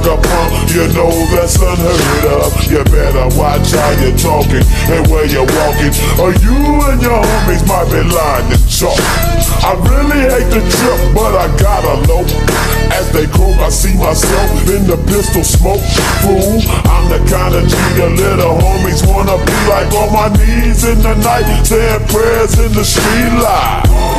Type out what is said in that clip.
a punk, you know that's unheard of. You better watch how you're talking and where you're walking, or you and your homies might be lying to chalk. I really hate the trip, but I gotta know. As they croak, I see myself in the pistol smoke. Fool, I'm the kind of G your little homies wanna be like, on my knees in the night, saying prayers in the street light.